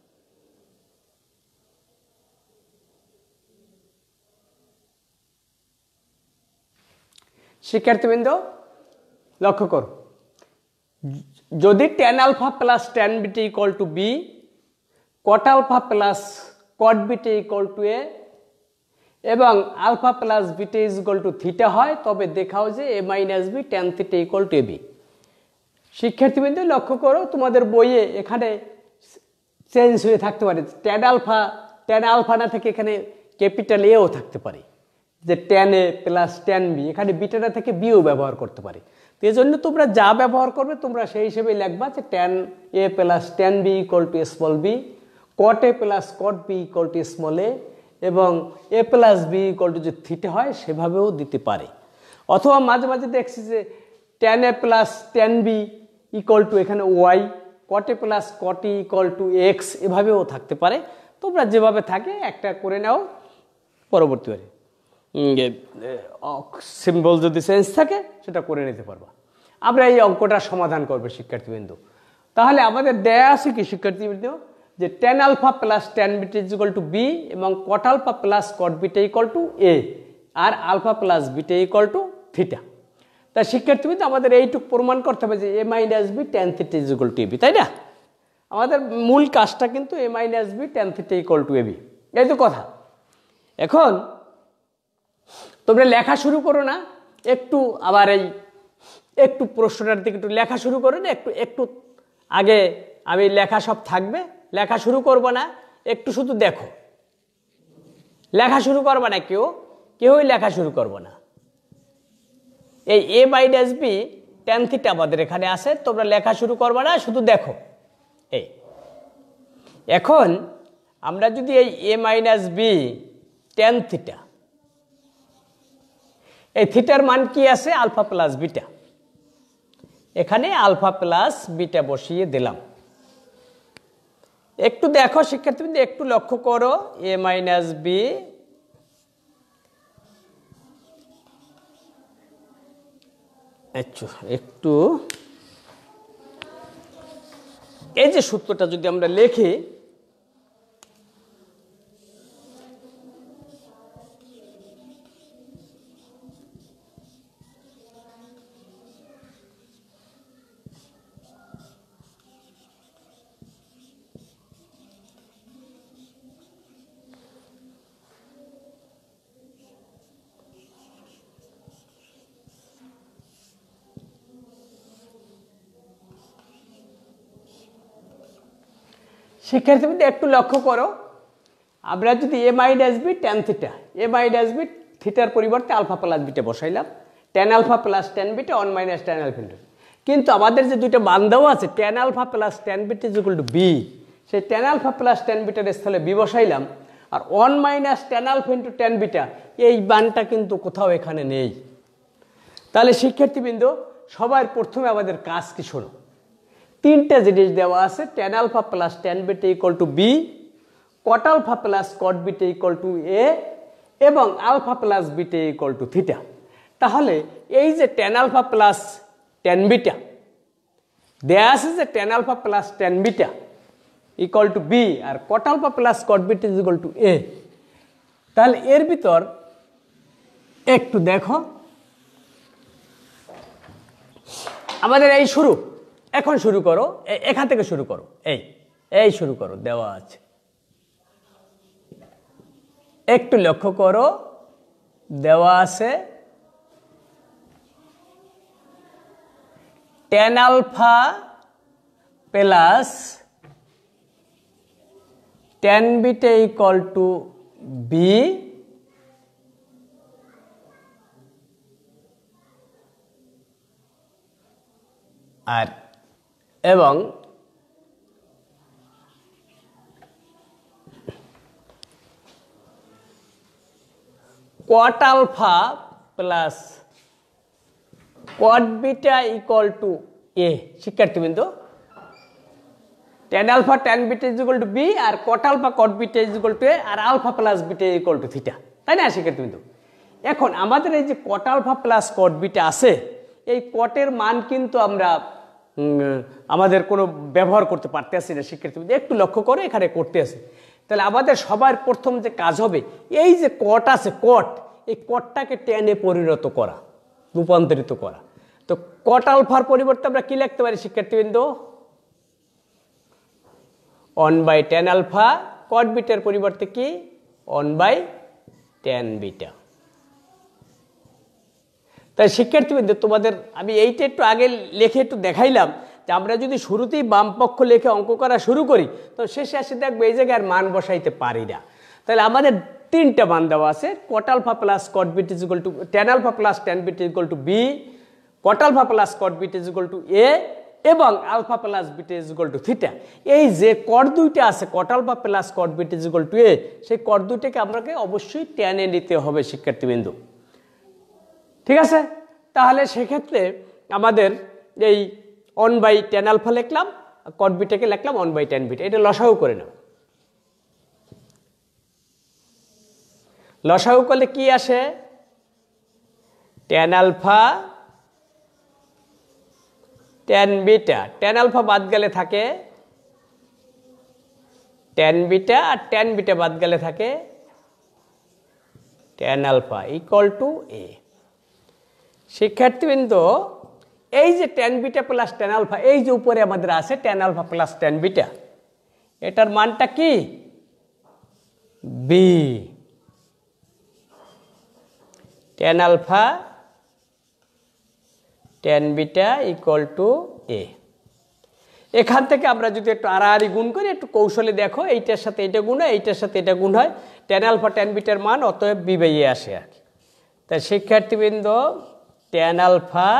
শিক্ষার্থীবৃন্দ লক্ষ্য করো, যদি tan alpha plus tan beta equal to B, cot alpha plus cot beta equal to A এবং alpha plus beta is equal to theta হয়, তবে দেখাও যে A minus B tan theta equal to A B. শিক্ষার্থীবৃন্দ লক্ষ্য করো, তোমাদের বইয়ে এখানে চেঞ্জ হয়ে থাকতে পারে, টেন আলফা টেন আলফা না থেকে এখানে ক্যাপিটাল এও থাকতে পারে, যে tan A plus tan B, এখানে বিটাটা থেকে বিও ব্যবহার করতে পারে। তো এই জন্য তোমরা যা ব্যবহার করবে তোমরা সেই হিসেবে লিখবা যে tan A plus tan B equal to small B, cot A plus cot B equal to small A এবং A plus B equal to যে থিটা হয় সেভাবেও দিতে পারে। অথবা মাঝে মাঝে দেখছি যে tan A plus tan B equal to এখানে Y, cot A plus cot E equal to X, এভাবেও থাকতে পারে। তোমরা যেভাবে থাকে একটা করে নাও, পরবর্তীবারে সিম্বল যদি চেঞ্জ থাকে সেটা করে নিতে পারবা। আমরা এই অঙ্কটা সমাধান করবো শিক্ষার্থীবৃন্দ। তাহলে আমাদের দেয়া আছে কি শিক্ষার্থীবৃন্দ, যে tan alpha plus tan beta is equal to B এবং cot alpha plus cot beta equal to A আর alpha plus beta equal to theta. তা শিক্ষার্থীবৃন্দ আমাদের এইটুকু প্রমাণ করতে হবে যে A minus B tan theta is equal to A B, তাই না? আমাদের মূল কাজটা কিন্তু A minus B tan theta equal to A B, এই তো কথা। এখন তোমরা লেখা শুরু করো না, একটু আবার এই একটু প্রশ্নটার দিকে একটু লেখা শুরু করো না, একটু একটু আগে আমি লেখা সব থাকবে, লেখা শুরু করবো না, একটু শুধু দেখো, লেখা শুরু করবা না, কেউ কেউই লেখা শুরু করবো না। এই A minus B tan theta আমাদের এখানে আছে, তোমরা লেখা শুরু করবা না, শুধু দেখো। এই এখন আমরা যদি এই A minus B tan theta, এই থিটার মান কি আছে? আলফা প্লাস বিটা, এখানে আলফা প্লাস বিটা বসিয়ে দিলাম। একটু দেখো শিক্ষার্থীবৃন্দ, একটু লক্ষ্য করো, এ মাইনাস বি একটু এই যে সূত্রটা যদি আমরা লিখি, শিক্ষার্থীবৃন্দ একটু লক্ষ্য করো, আমরা যদি A minus B tan theta, A minus B থিটার পরিবর্তে আলফা প্লাস বিটা বসাইলাম, tan alpha plus tan beta one minus tan alpha, কিন্তু আমাদের যে দুইটা মান দেওয়া আছে tan alpha plus tan beta is equal to B, সেই টেন আলফা প্লাস টেন বিটার স্থলে বি বসাইলাম, আর one minus tan alpha into tan beta এই মানটা কিন্তু কোথাও এখানে নেই। তাহলে শিক্ষার্থীবৃন্দ সবার প্রথমে আমাদের কাজ কি শোনো, তিনটা জিনিস দেওয়া আছে, tan alpha plus tan beta equal to B, cot alpha plus cot beta equal to A এবং alpha plus beta equal to theta. তাহলে এই যে tan alpha plus tan beta দেয়া আছে যে tan alpha plus tan beta equal to B আর cot alpha plus cot beta is equal to A. তাহলে এর ভিতর একটু দেখো, আমাদের এই শুরু, এখন শুরু করো, এখান থেকে শুরু করো, এই এই শুরু করো, দেওয়া আছে। একটু লক্ষ্য করো, দেওয়া আছে tan alpha plus tan beta equal to B আর এবং cot alpha plus cot beta equal to A. শিক্ষার্থীবৃন্দ, tan alpha tan beta is equal to B আর cot alpha cot beta is equal to A আর alpha plus beta equal to theta, তাই না শিক্ষার্থীবৃন্দ? এখন আমাদের এই যে cot alpha plus cot beta আছে, এই কটের মান কিন্তু আমরা আমাদের কোনো ব্যবহার করতে পারতেছি না শিক্ষার্থীবৃন্দ। একটু লক্ষ্য করে এখানে করতে আছে। তাহলে আমাদের সবার প্রথম যে কাজ হবে, এই যে কট আছে, কট, এই কটটাকে টেনে পরিণত করা, রূপান্তরিত করা। তো কট আলফার পরিবর্তে আমরা কি লিখতে পারি শিক্ষার্থীবৃন্দ? One by tan alpha. Cot বিটার পরিবর্তে কি? One by tan beta. তাই শিক্ষার্থীবৃন্দ, তোমাদের আমি এইটা একটু আগে লিখে একটু দেখাইলাম যে আমরা যদি শুরুতেই বাম পক্ষ লিখে অঙ্ক করা শুরু করি, তো শেষে আসে দেখবো এই জায়গায় আর মান বসাইতে পারি না। তাহলে আমাদের তিনটা মান দেওয়া আছে, cot alpha plus cot beta is equal to tan alpha plus tan beta is equal to B, cot alpha plus cot beta is equal to A এবং alpha plus beta is equal to theta. এই যে cot দুইটা আছে, cot alpha plus cot beta is equal to A, সেই cot দুইটাকে আমাকে অবশ্যই টেনে নিতে হবে শিক্ষার্থীবৃন্দ, ঠিক আছে? তাহলে সেক্ষেত্রে আমাদের এই ওয়ান বাই টেন আলফা লিখলাম, কট বিটাকে লিখলাম ওয়ান বাই টেন বিটা। এটা লসাগু করে নাও। লসাগু করলে কি আসে? Tan alpha tan beta, tan alpha বাদ গেলে থাকে টেন বিটা আর টেন বিটা বাদ গেলে থাকে tan alpha equal to A. শিক্ষার্থীবৃন্দ, এই যে tan beta plus tan alpha, এই যে উপরে আমাদের আছে tan alpha plus tan beta, এটার মানটা কি? B. Tan alpha tan beta equal to A. এখান থেকে আমরা যদি একটু আড়াআড়ি গুণ করি, একটু কৌশলে দেখো, এইটার সাথে এটা গুণ হয়, এইটার সাথে এটা গুণ হয়, টেন আলফা টেন বিটার মান অতএব বি বাই এ আসে আর কি। তাই শিক্ষার্থীবৃন্দ, tan alpha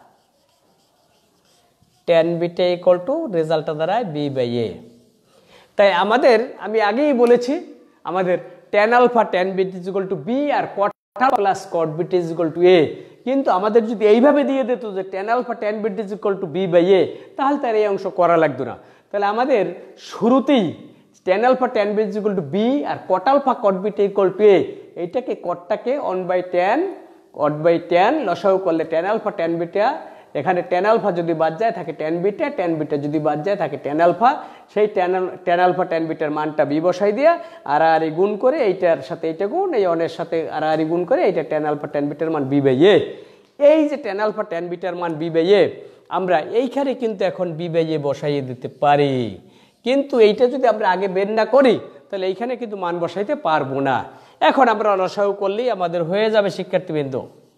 tan beta equal to রেজাল্টটা দ্বারা বি বাই এ। তাই আমাদের, আমি আগেই বলেছি, আমাদের tan alpha tan beta is equal to B আর cot plus cot beta is equal to A. কিন্তু আমাদের যদি এইভাবে দিয়ে দিত যে tan alpha tan beta is equal to B by A, তাহলে তার এই অংশ করা লাগতো না। তাহলে আমাদের শুরুতেই tan alpha tan beta is equal to B আর cot alpha cot beta equal to A, এইটাকে কটটাকে one by tan cot by tan লসাগু করলে টেন আলফা টেন বিটা, এখানে টেন আলফা যদি বাদ যায় থাকে টেন বিটা, টেন বিটা যদি বাদ যায় থাকে টেন আলফা, সেই টেন টেন আলফা টেন বিটার মানটা বি বসাই দিয়ে আর আর গুণ করে এইটার সাথে এইটা গুণ, এই অনের সাথে আর আর গুণ করে এইটা টেন আলফা টেন বিটার মান বি বাই এ। এই যে টেন আলফা টেন বিটার মান বি বাই এ, আমরা এইখানে কিন্তু এখন বি বাই এ বসাইয়ে দিতে পারি। কিন্তু এইটা যদি আমরা আগে বের না করি, তাহলে এইখানে কিন্তু মান বসাইতে পারবো না। এখন আমরা লসাগু করলেই আমাদের হয়ে যাবে শিক্ষার্থীবৃন্দ।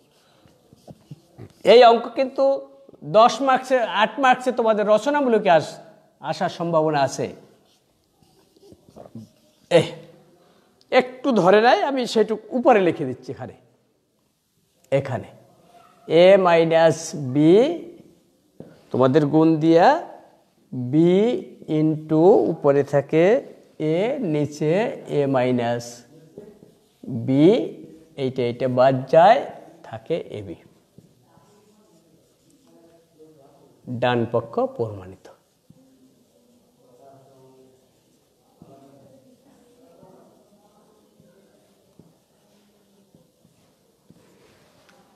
এই অঙ্ক কিন্তু দশ মার্কসে আট মার্কসে তোমাদের রচনামূলকে আস আসার সম্ভাবনা আছে। এ একটু ধরে নেয়, আমি সেটুকু উপরে লিখে দিচ্ছি। এখানে এখানে এ মাইনাস বি, তোমাদের গুণ দিয়া বি ইন্টু উপরে থাকে এ, নিচে এ মাইনাস বি, এইটা এইটা বাদ যায়, থাকে এ বি। ডান পক্ষ প্রমাণিত।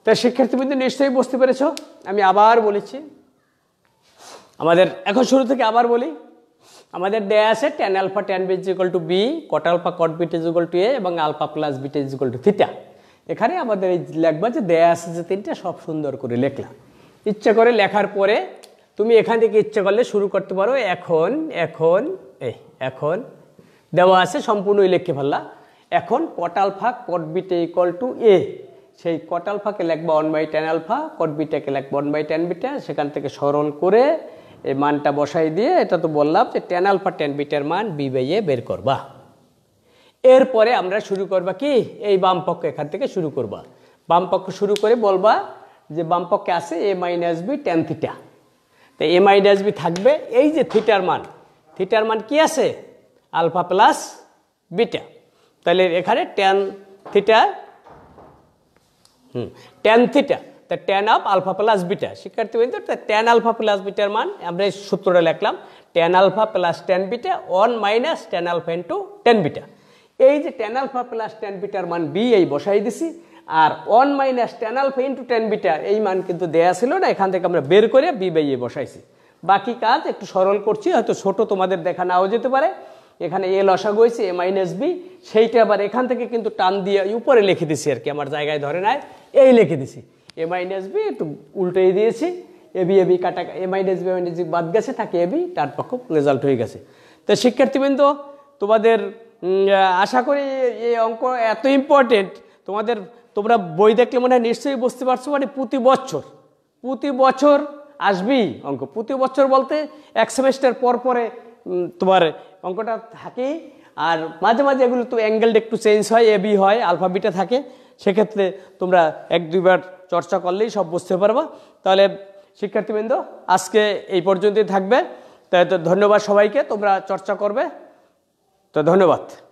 তা শিক্ষার্থীবৃন্দ নিশ্চয়ই বুঝতে পেরেছ। আমি আবার বলেছি, আমাদের এখন শুরু থেকে আবার বলি, আমাদের দেয়া আছে tan alpha tan B is equal to B, cot alpha cot beta is equal to A এবং alpha plus beta is equal to theta. এখানে আমাদের এই লেখবা যে দেয়া আছে যে তিনটা, সব সুন্দর করে লেখলাম। ইচ্ছা করে লেখার পরে তুমি এখান থেকে ইচ্ছা করলে শুরু করতে পারো। এখন এখন এই এখন দেওয়া আছে সম্পূর্ণই লিখে ফেললা। এখন cot alpha cot beta equal to A, সেই কট আলফাকে লিখবা one by tan alpha, cot বিটাকে লিখবা ওয়ান বাই ট্যান বিটা। সেখান থেকে সরল করে এই মানটা বসাই দিয়ে, এটা তো বললাম যে ট্যান আলফা ট্যান বিটার মান বি বাই এ বের করবা। এরপরে আমরা শুরু করবা কি, এই বাম পক্ষ এখান থেকে শুরু করবা। বাম পক্ষ শুরু করে বলবা যে বাম পক্ষে আছে A minus B tan theta. তো এ মাইনাস বি থাকবে, এই যে থিটার মান, থিটার মান কি আছে আলফা প্লাস বিটা। তাহলে এখানে tan theta, hmm tan theta, তা tan of alpha plus beta. শিক্ষার্থীবৃন্দ, ট্যান আলফা প্লাস বিটার মান আমরা এই সূত্রটা লিখলাম, tan alpha plus tan beta one minus tan alpha into tan beta. এই যে ট্যান আলফা প্লাস ট্যান বিটার মান বি, এই বসাই দিছি। আর one minus tan alpha into tan beta এই মান কিন্তু দেয়া ছিল না, এখান থেকে আমরা বের করে বি বাই এ বসাইছি। বাকি কাজ একটু সরল করছি, হয়তো ছোট তোমাদের দেখা নাও যেতে পারে। এখানে এ লসাগু হয়েছে এ মাইনাস বি, সেইটা আবার এখান থেকে কিন্তু টান দিয়ে উপরে লিখে দিছি আর কি, আমার জায়গায় ধরে নাই, এই লিখে দিছি এ মাইনাস বি, একটু উল্টোই দিয়েছি। এ বি এ বি কাটা, A minus B minus B বাদ গেছে, থাকে এ বি, তার পক্ষ রেজাল্ট হয়ে গেছে। তো শিক্ষার্থীবৃন্দ, তোমাদের আশা করি এই অঙ্ক এত ইম্পর্টেন্ট, তোমাদের তোমরা বই দেখলে মনে হয় নিশ্চয়ই বুঝতে পারছো। মানে প্রতি বছর প্রতি বছর আসবেই অঙ্ক, প্রতি বছর বলতে এক সেমেস্টার পর পরে তোমার অঙ্কটা থাকেই। আর মাঝে মাঝে এগুলো তো অ্যাঙ্গেলটা একটু চেঞ্জ হয়, এ বি হয়, আলফা বিটা থাকে, সেক্ষেত্রে তোমরা এক দুইবার চর্চা করলেই সব বুঝতে পারবা। তাহলে শিক্ষার্থীবৃন্দ, আজকে এই পর্যন্তই থাকবে। তাই তো ধন্যবাদ সবাইকে, তোমরা চর্চা করবে, তো ধন্যবাদ।